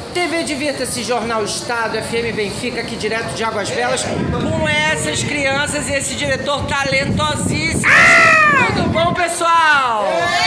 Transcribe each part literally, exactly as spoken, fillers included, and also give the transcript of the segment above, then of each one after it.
T V Divirta-se, Jornal Estado, F M Benfica, aqui direto de Águas Belas, com essas crianças e esse diretor talentosíssimo. Ah! Tudo bom, pessoal?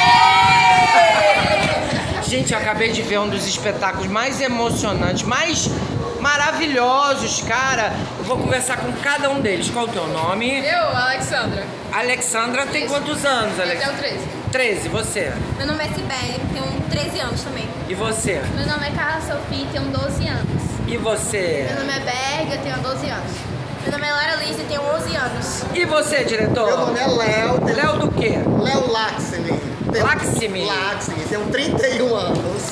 Gente, eu acabei de ver um dos espetáculos mais emocionantes, mais maravilhosos, cara. Eu vou conversar com cada um deles. Qual é o teu nome? Eu, Alexandra. Alexandra tem Isso. quantos anos, Alexandra? Eu tenho treze. treze, você? Meu nome é Sibeli, tenho treze anos também. E você? Meu nome é Carla Sofia, tenho doze anos. E você? Meu nome é Berg, eu tenho doze anos. Meu nome é Lara Liz e tenho onze anos. E você, diretor? Meu nome é Léo. tenho- Léo do quê? Léo Laxmi. Tenho- Laxmi? Laxmi, tenho trinta e um anos.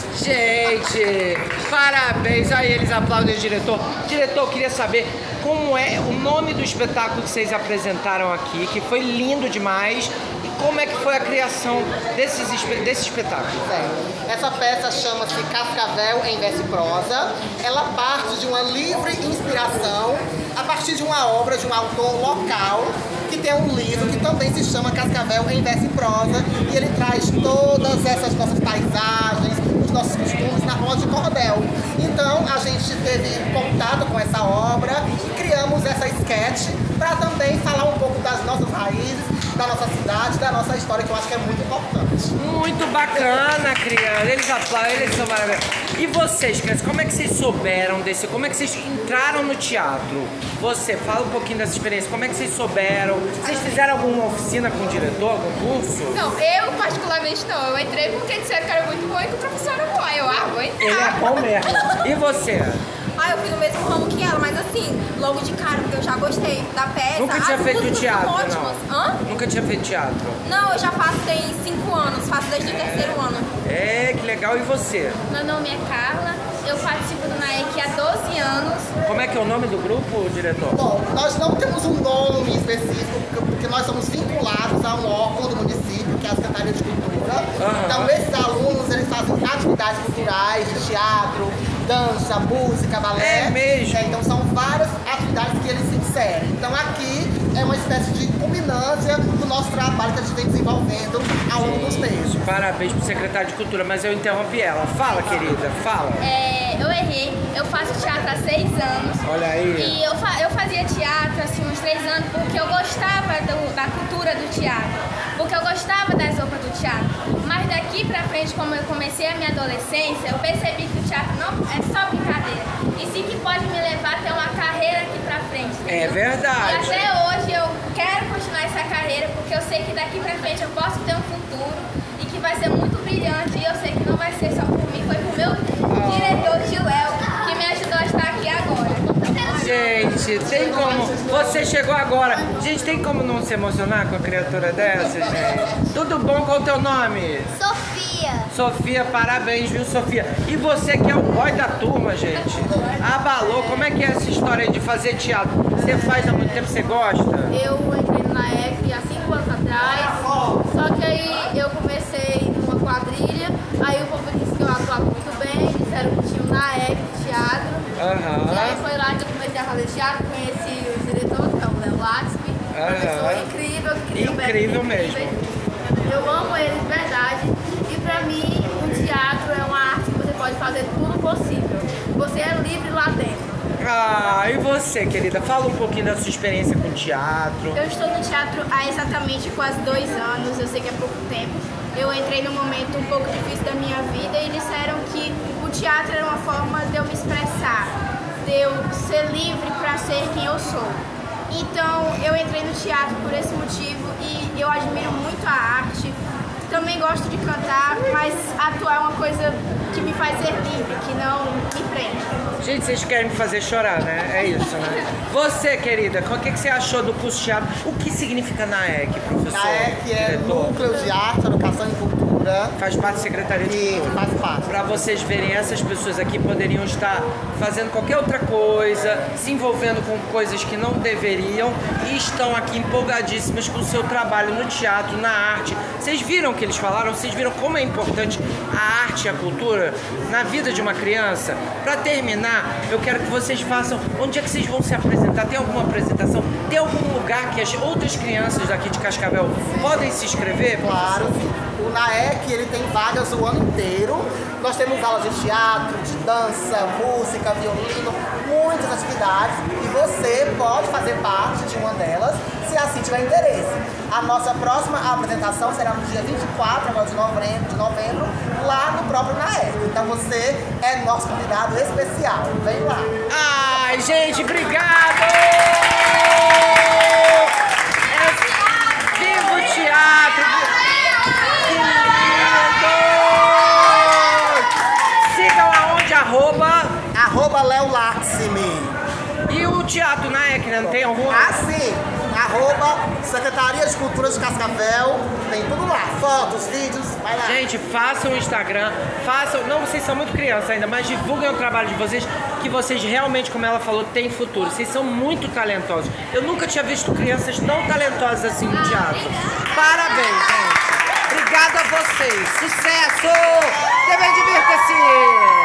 Gente, parabéns. Aí eles aplaudem o diretor. Diretor, eu queria saber como é o nome do espetáculo que vocês apresentaram aqui, que foi lindo demais. E como é que foi a criação desses, espe- desse espetáculo? Bem, essa peça chama-se Cascavel em Verso e Prosa. Ela parte de uma livre inspiração a partir de uma obra de um autor local que tem um livro que também se chama Cascavel em Verso e Prosa, e ele traz todas essas nossas paisagens, os nossos costumes na roda de cordel. Então a gente teve contato com essa obra e criamos essa sketch para também falar um pouco das nossas raízes, da nossa cidade, da nossa história, que eu acho que é muito importante. Muito bacana, criança. Eles aplaudem, eles são maravilhosos. E vocês, crianças, como é que vocês souberam desse? Como é que vocês entraram no teatro? Você, fala um pouquinho dessa experiência. Como é que vocês souberam? Vocês fizeram alguma oficina com o diretor, algum curso? Não, eu particularmente não. Eu entrei porque disseram que era muito bom e que o professor era bom. Aí eu, ah, vou entrar. Ele é bom mesmo. E você? Ah, eu fui no mesmo ramo que ela, mas assim, logo de cara, porque eu já gostei da peça. Nunca tinha As feito músicas teatro, são ótimas. Hã? não? Nunca tinha feito teatro. Não, eu já faço tem cinco anos, faço desde o terceiro ano. É, que legal. E você? Meu nome é Carla, eu participo do NAEC há doze anos. Como é que é o nome do grupo, diretor? Bom, nós não temos um nome específico, porque- porque nós somos vinculados a um órgão do município, que é a Secretaria de Cultura. Aham. Então, esses alunos, eles fazem atividades culturais, de teatro, dança, música, balé. É mesmo? É, então, são várias atividades que eles se inserem. Então, aqui é uma espécie de culminância do nosso trabalho que a gente vem desenvolvendo ao longo dos meses. Parabéns pro secretário de Cultura, mas eu interrompi ela. Fala, querida, fala. É, eu errei, eu faço teatro há seis anos. Olha aí. E eu, fa eu fazia teatro assim uns três anos porque eu gostava do- da cultura do teatro, porque eu gostava das roupas do teatro. Mas daqui pra frente, como eu comecei a minha adolescência, eu percebi que o teatro não é só brincadeira, e sim que pode me levar a ter uma carreira aqui pra frente. É entendeu? verdade. E até hoje eu quero continuar essa carreira porque eu sei que daqui pra frente eu posso ter um futuro e que vai ser muito brilhante, e eu sei que não vai ser só por mim, foi por meu diretor Gil Léo que me ajudou a estar aqui agora. Gente, tem como... Você chegou agora. Gente, tem como não se emocionar com a criatura dessa, gente? Tudo bom? Qual é o teu nome? Sofia. Sofia, parabéns, viu, Sofia? E você que é o boy da turma, gente. Abalou, como é que é essa história aí de fazer teatro? Você faz há muito tempo, você gosta? Eu entrei no NAEC há cinco anos atrás, só que aí eu comecei numa quadrilha, aí o povo disse que eu atuava muito bem, disseram que tinha um NAEC de teatro, e aí Aham. foi lá que eu comecei a fazer teatro, conheci o diretor, que é o Léo Laxmi, professor Aham. incrível, que cria Incrível peças mesmo. incríveis. Eu amo ele de verdade, e pra mim o teatro é uma arte que você pode fazer tudo possível, você é livre lá dentro. Ah, e você, querida? Fala um pouquinho da sua experiência com teatro. Eu estou no teatro há exatamente quase dois anos, eu sei que é pouco tempo. Eu entrei num momento um pouco difícil da minha vida e disseram que o teatro era uma forma de eu me expressar, de eu ser livre para ser quem eu sou. Então eu entrei no teatro por esse motivo e eu admiro muito a arte. Também gosto de cantar, mas atuar é uma coisa que me faz ser livre, que não me prende. Gente, vocês querem me fazer chorar, né? É isso, né? Você, querida, o que, que você achou do curso de teatro? O que significa NAEC, professor? NAEC é diretor? Núcleo de Arte, Educação e Cultura. Faz parte da Secretaria de E Cultura. faz parte. Para vocês verem, essas pessoas aqui poderiam estar fazendo qualquer outra coisa, se envolvendo com coisas que não deveriam, e estão aqui empolgadíssimas com o seu trabalho no teatro, na arte. Vocês viram o que eles falaram? Vocês viram como é importante a arte e a cultura na vida de uma criança? Para terminar, eu quero que vocês façam... Onde é que vocês vão se apresentar? Tem alguma apresentação? Tem algum lugar que as outras crianças daqui de Cascavel podem se inscrever? Claro, o NAEC, ele tem vagas o ano inteiro. Nós temos aulas de teatro, de dança, música, violino, muitas atividades. E você pode fazer parte de uma delas, se assim tiver interesse. A nossa próxima apresentação será no dia vinte e quatro agora de novembro, de novembro, lá no próprio NAEC. Então você é nosso convidado especial. Vem lá. Ai, gente, obrigado! É, viva o teatro! Que lindo! Sigam aonde? Arroba... Arroba Léo Laxmi. E o teatro NAEC, né? Não tem algum? Ah, sim! Arroba Secretaria de Cultura de Cascavel. Tem tudo lá. Fotos, vídeos, vai lá. Gente, façam o Instagram, façam... Não, vocês são muito crianças ainda, mas divulguem o trabalho de vocês, que vocês realmente, como ela falou, têm futuro. Vocês são muito talentosos. Eu nunca tinha visto crianças tão talentosas assim no teatro. Parabéns, gente. Obrigado a vocês. Sucesso! Também divirta-se!